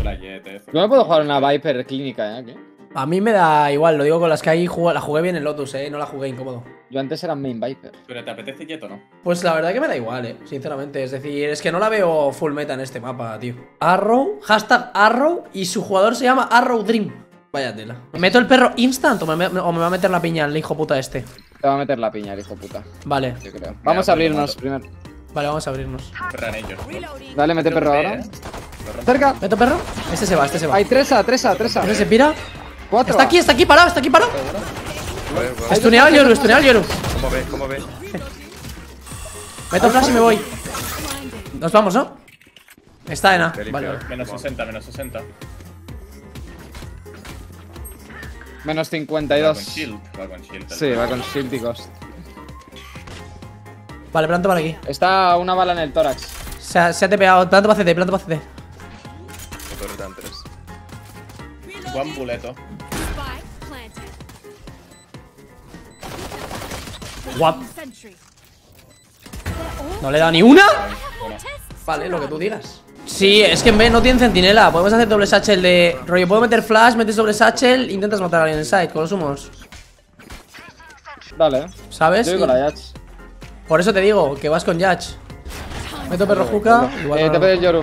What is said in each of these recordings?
la Jet, Yo no puedo jugar una Viper clínica, aquí. A mí me da igual, lo digo con las que hay. La jugué bien en Lotus, no la jugué incómodo. Yo antes era main Viper. ¿Pero te apetece Jet o no? Pues la verdad que me da igual, sinceramente. Es decir, es que no la veo full meta en este mapa, tío. Arrow, hashtag Arrow, y su jugador se llama Arrow Dream. Vaya tela. ¿Me meto el perro instant o me va a meter la piña el hijo puta este? Te va a meter la piña, el hijo puta. Vale. Yo creo. Vamos a abrirnos primero. Vale, vamos a abrirnos. Perran ellos. Dale, mete perro ahora. Cerca. ¿Meto perro? Este se va, este se va. Hay 3A. ¿Este se pira? 4. Está aquí parado, Estuneado el Yoru, ¿Cómo ve? Meto flash y me voy. Nos vamos, ¿no? Está en A. Vale. Menos 60. Menos Va con 52. shield. Sí, va con shield y ghost. Vale, planto para aquí. Está una bala en el tórax. Se ha tepeado. Planto para CT, Motor dan 3. Buen buleto. Guap. ¿No le he dado ni una? Vale, lo que tú digas. Sí, es que en B no tiene centinela. Podemos hacer doble satchel de rollo. Puedo meter flash, metes doble satchel, intentas matar a alguien en side con los humos. Dale. ¿Sabes? Yo voy con la Yach. Por eso te digo, que vas con Yach. Meto perro juca. Te pedes Yoru.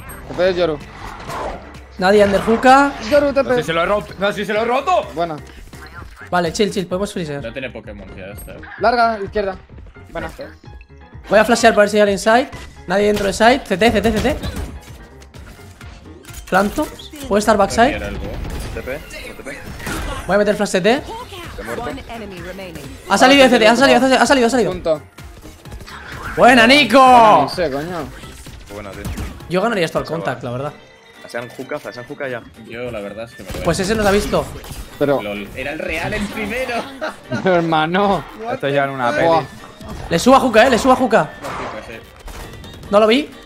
Nadie under juca. Yoru, te No sé pedes. si lo he roto. No sé si lo he roto. Buena. Vale, chill, podemos freezer. No tiene Pokémon ya está. Larga, izquierda. Buena. Voy a flashear para ver si hay alguien inside. Nadie dentro de side. CT. Planto. Puede estar backside. TP. Voy a meter flash CT. Te muerto. Ha salido de CT, ha salido. Punto. Buena, Nico. No sé, coño. Buena, tío. Yo ganaría esto al contact, la verdad. Flashean juca ya. Yo la verdad es que me lo Pues ese nos ha visto. Pero, LOL. Era el real el primero. hermano. Esto ya en una Buah. peli. Le subo a juca, No lo vi.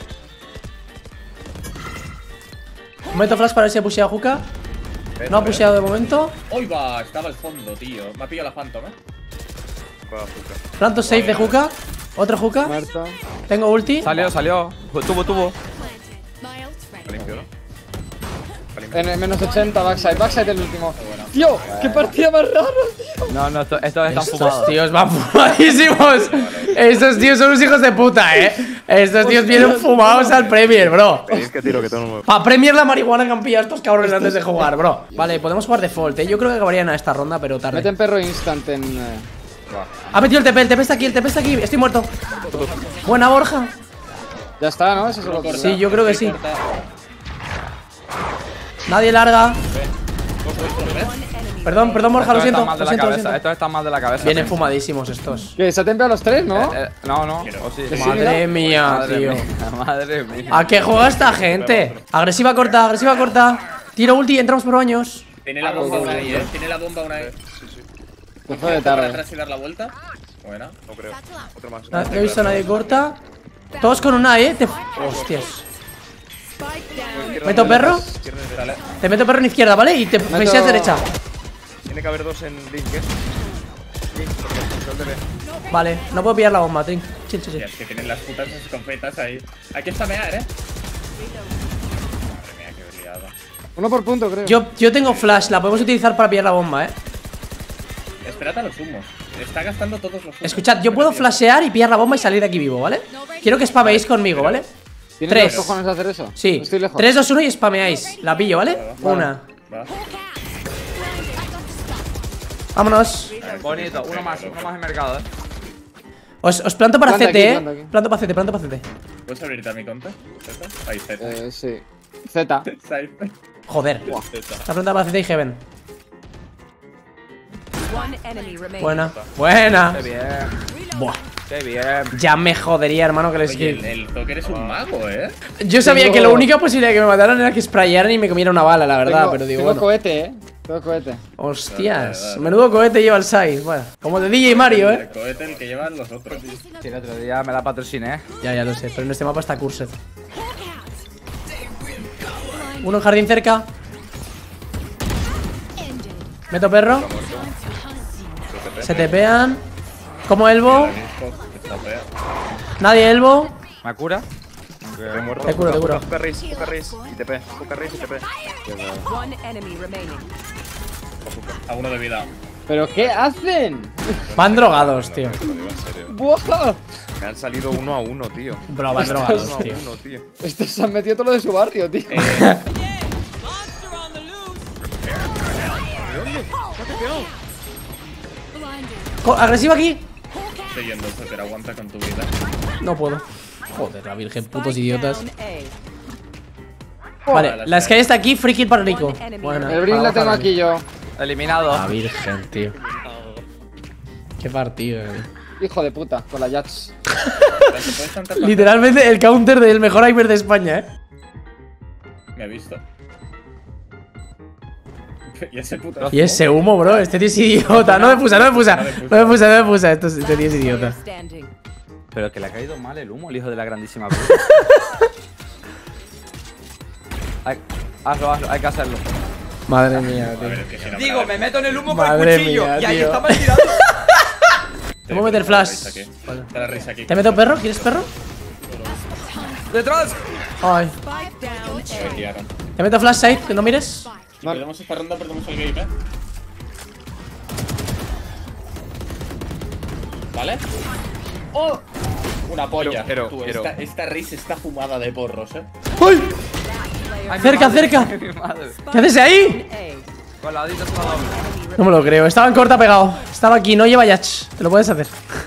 Meto flash para ver si ha pusheado juca. No ha pusheado de momento. Hoy va, estaba al fondo, tío. Me ha pillado la Phantom, Juega juca. Planto safe de juca. Otro juca. Muerto. Tengo ulti. Salió. Tuvo. Limpio, ¿no? En menos 80, backside el último. Tío, qué partida más rara, tío. No, estos están Estos fumados. tíos van fumadísimos. Estos tíos son unos hijos de puta, Estos tíos vienen fumados al Premier, bro. Veis que tiro que todo no. Pa' Premier la marihuana que han pillado estos cabrones antes de jugar, bro. Vale, podemos jugar default, Yo creo que acabarían a esta ronda, pero tarde. Meten perro instant en. Ha metido el TP está aquí, Estoy muerto. Buena, Borja. Ya está, ¿no? Eso es lo que. Sí, yo creo que sí. Nadie larga. Perdón, Borja, lo siento. Estos están mal de la cabeza. Vienen fumadísimos estos. ¿Qué? ¿Se ha tempeado los tres, no? No. O sí. Madre mía, tío. Madre mía. ¿A qué juega esta gente? Agresiva corta. Tiro ulti y entramos por baños. Tiene la bomba una ahí, Tiene la bomba una ahí. Que fue de Para tarde. atrás y dar la vuelta. Buena. No creo. Otro más. No he visto a nadie corta. Todos con una, Hostias. ¿Meto perro? Dale. Te meto perro en izquierda, ¿vale? Y te faceas derecha. Tiene que haber dos en Link, Link, porque el control de B. Vale, no puedo pillar la bomba, Trink. Chill. Hostia, es que tienen las putas escopetas ahí. Aquí está Mear, Madre mía, qué liado. Uno por punto, creo. Yo tengo flash, la podemos utilizar para pillar la bomba, Espérate a los humos. Está gastando todos los humos. Escuchad, yo puedo flashear y pillar la bomba y salir de aquí vivo, ¿vale? Quiero que spameéis conmigo, ¿vale? ¿Tienes 3. los cojones de hacer eso? Sí. Estoy lejos. 3, 2, 1 y spameáis. La pillo, ¿vale? Una. Va. Vámonos. Bonito, uno más en mercado, Os planto para Planta CT, aquí, planta aquí. Planto para CT. ¿Puedes abrirte a mi conta? ¿Z? Ahí, Z. Sí. Z. Side. Joder. Z. La planta para CT y Heaven. Buena. Qué bien. Buah. Qué bien. Ya me jodería, hermano, que les Oye, kill. el Zocker es un mago, Yo sabía que la única posibilidad de que me mataran era que sprayaran y me comiera una bala, la verdad, pero digo, tengo bueno. cohete, Tengo cohete. Hostias, menudo cohete lleva el Sai. Bueno, como de DJ Mario, El cohete el que llevan los otros. Sí, el otro día me la patrociné, Ya lo sé, pero en este mapa está Cursed. Uno en jardín cerca. Meto perro. Se tepean. Como elbow. Está fea. Nadie elbow. ¿Me cura? Te muerto. Te curo, te curo. Pucarris y TP. Pucarris y TP. One enemy remaining. A uno de vida. ¿Pero qué hacen? Van drogados, tío. Te lo digo en serio. ¡Buah! Me han salido 1 a 1, tío. Bro, van drogados, 1 a tío. 1, tío. Estos se han metido todo lo de su barrio, tío. Agresivo aquí. Estoy yendo, pero aguanta con tu vida. No puedo. Joder, la virgen, putos Spike idiotas. down A. Vale, la Sky está aquí, free kill para Rico. Bueno, El Brim la tengo aquí yo. Eliminado. La virgen, tío. Qué partido, Hijo de puta, con la Jats. Literalmente el counter del mejor Iber de España, Me he visto. Y ese puto. Y ese humo, bro, este tío es idiota. No me pusa. Este tío es idiota. Standing. Pero que le ha caído mal el humo, el hijo de la grandísima puta. Hazlo, hay que hacerlo. Madre mía, A tío. ver, es que si no Digo, me meto en el humo con Madre el cuchillo. mía, Y ahí tío. está mal tirado. Te puedo meter flash. Te la risa aquí. ¿Te meto perro? ¿Quieres perro? ¡Detrás! Ay. Spike down Me A. tiraron. Te meto flash side, que no mires. Si perdemos esta ronda, perdemos el game, ¿Vale? ¡Oh! Una polla. Quiero. Esta Riz está fumada de porros, ¡Uy! Cerca. Mi madre. ¿Qué haces ahí? A. Con la ladita se la doble. No me lo creo. Estaba en corta pegado. Estaba aquí, no lleva yatch. Te lo puedes hacer.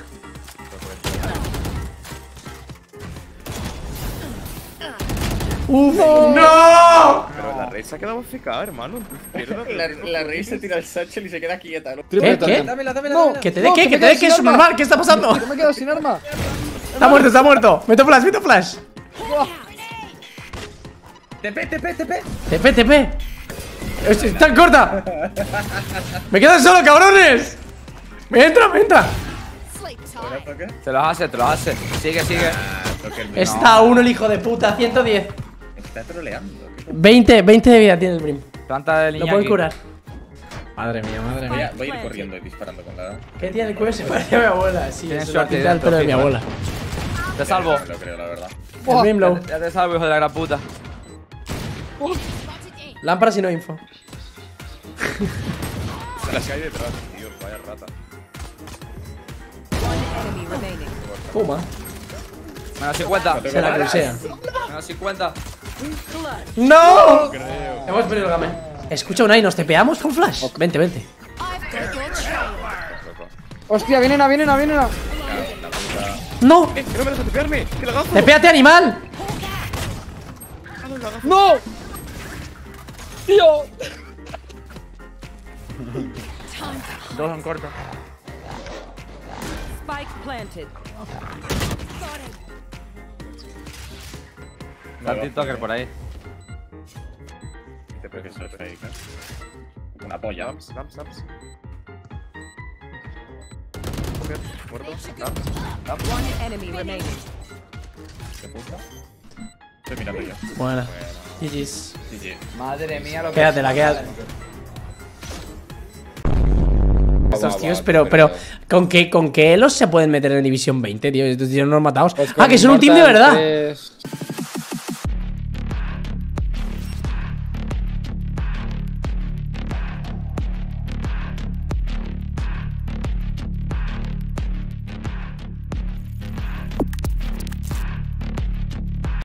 ¡Uf! ¡No! Pero la red se ha quedado FK, hermano. La Riz se tira el satchel y se queda quieta, ¿no? ¿Qué? ¿Qué? No, ¿Que te no, dé qué? me ¿Que te quedo dé qué? sin Es arma. normal. ¿Qué está pasando? Que me he quedado sin arma. Está muerto. Meto flash. TP. ¡Está en corta! ¡Me quedan solo, cabrones! ¡Me entra! Te los hace. Sigue. Está uno el hijo de puta, 110. Está troleando. 20 de vida tiene el Brim. Planta de Lo línea. pueden curar. Madre mía. Voy a ir corriendo y disparando con la. ¿Qué tiene el cuello? Se parece a mi abuela. Sí, Tienes es la suerte pinta del dentro, pelo de mi fijo, abuela. Te salvo. No lo creo, la verdad. El Brim low. Ya te salvo, hijo de la gran puta. Lámpara si no info. Se las cae detrás, tío. Vaya rata. One enemy remaining. Puma. Menos 50. Se la crusea. Menos 50. ¡No! Hemos perdido el game. Escucha, Unai, ¿nos tepeamos con flash? Vente. Hostia, vienen a. ¡No! ¡Que no me dejas tepearme! ¡Que lagazo! ¡Tepéate, animal! ¡No! ¡Tío! Dos en corto. Spike planted. Está el TikToker por ahí. Te creo que eso es fake, Una polla. Lamps. Muerto. Lamps. One enemy remaining. ¿Qué puta? Estoy mirando yo. Buena. GG's. GG. Madre mía, lo que. Quédatela. Estos tíos, pero ¿con qué elos se pueden meter en División 20, tío? Estos tíos no matados. Pues Ah, que son un team de verdad.